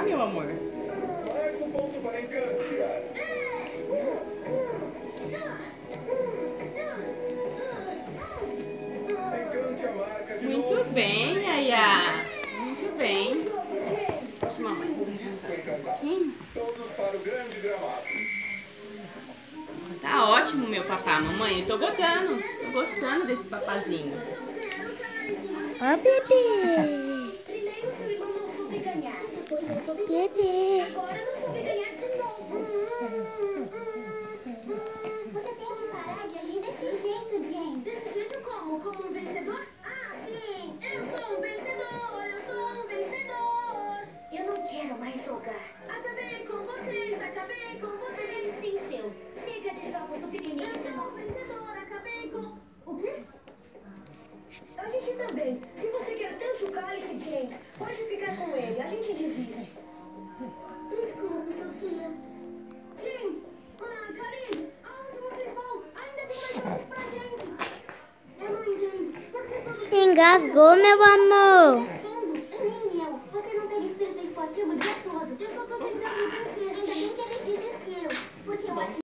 tá, meu amor? Mais um ponto para Encantia. Encantia marca de novo. Muito bem, Yaya. Muito bem. Deixa mamãe afastar um pouquinho. Todos para o grande gramado. Tá ótimo, meu papá, mamãe. Eu tô gostando. Tô gostando desse papazinho. Ó, bebê. Primeiro seu irmão não soube ganhar, depois não soube Bebê. agora não soube ganhar de novo. Você tem que parar de agir desse jeito, James. Desse jeito como? Como um vencedor? Ah, sim! Eu sou um vencedor! Eu sou um vencedor! Eu não quero mais jogar. Acabei com vocês! Acabei com vocês! Sim, seu. Chega de jogos do piquenique. Eu sou um vencedor! Acabei com... O quê? A gente também. Se você quer tanto o cálice, James, pode ficar com ele. A gente desiste. Desculpe, Sofia. Jim, Karine, aonde vocês vão? Ainda tem mais jogos pra gente. Eu não entendo. Por que todos... Engasgou, meu amor.